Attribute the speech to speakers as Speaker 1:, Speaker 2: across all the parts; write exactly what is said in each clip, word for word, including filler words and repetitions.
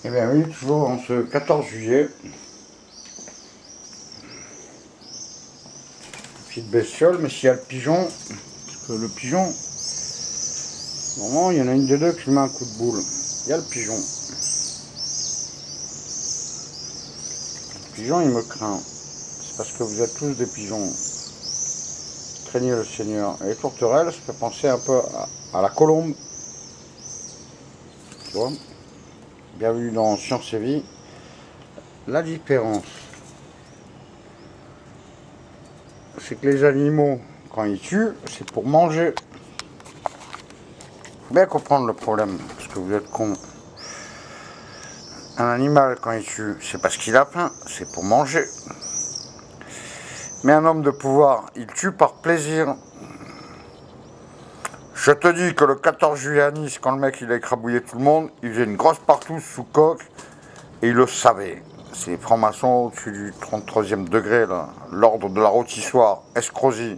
Speaker 1: Eh bien oui, toujours en ce quatorze juillet, petite bestiole, mais s'il y a le pigeon, parce que le pigeon, normalement il y en a une des deux qui met un coup de boule. Il y a le pigeon. Le pigeon il me craint. C'est parce que vous êtes tous des pigeons. Craignez le Seigneur. Et les tourterelles, ça fait penser un peu à, à la colombe. Tu vois? Bienvenue dans Science et Vie. La différence, c'est que les animaux, quand ils tuent, c'est pour manger. Faut bien comprendre le problème, parce que vous êtes cons. Un animal, quand il tue, c'est parce qu'il a faim, c'est pour manger. Mais un homme de pouvoir, il tue par plaisir. Je te dis que le quatorze juillet à Nice, quand le mec il a écrabouillé tout le monde, il faisait une grosse partouze sous coque, et il le savait. C'est les francs-maçons au-dessus du trente-troisième degré, là. L'ordre de la rôtissoire, escrosie.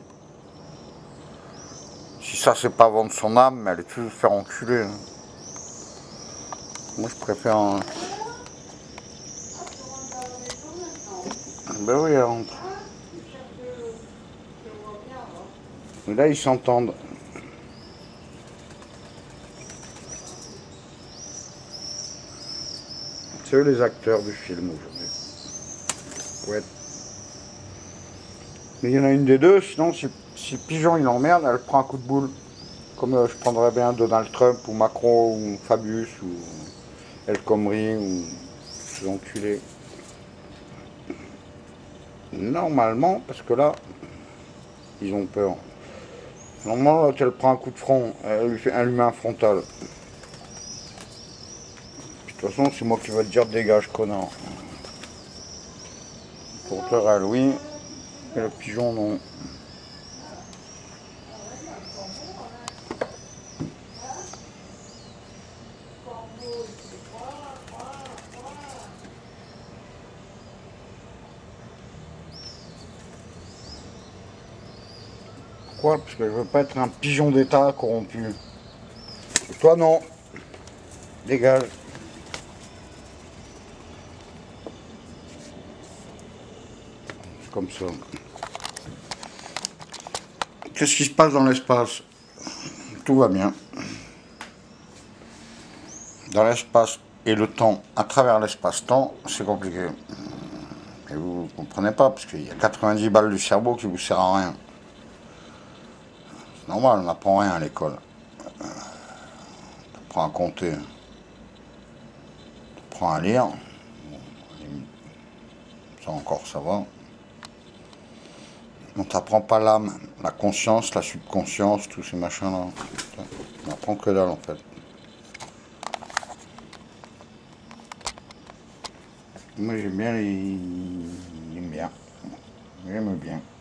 Speaker 1: Si ça, c'est pas vendre son âme, mais elle est toujours faire enculer. Hein. Moi, je préfère un... Ben oui, elle rentre. Mais là, ils s'entendent. C'est eux les acteurs du film aujourd'hui. Ouais. Mais il y en a une des deux, sinon, si, si Pigeon il l'emmerde, elle prend un coup de boule. Comme euh, je prendrais bien Donald Trump ou Macron ou Fabius ou El Khomri ou ces enculés. Normalement, parce que là, ils ont peur. Normalement, quand elle prend un coup de front, elle lui fait un humain frontal. De toute façon, c'est moi qui vais te dire dégage, connard. Tourterelle, oui. Et le pigeon, non. Pourquoi? Parce que je veux pas être un pigeon d'État corrompu. Et toi, non. Dégage. C'est comme ça. Qu'est-ce qui se passe dans l'espace? Tout va bien. Dans l'espace et le temps, à travers l'espace-temps, c'est compliqué. Et vous ne comprenez pas, parce qu'il y a quatre-vingt-dix balles du cerveau qui vous sert à rien. C'est normal, on n'apprend rien à l'école. On apprend à compter. On apprend à lire. Ça encore, ça va. On t'apprend pas l'âme, la conscience, la subconscience, tous ces machins-là. On apprend que dalle, en fait. Moi, j'aime bien les... J'aime bien. J'aime bien.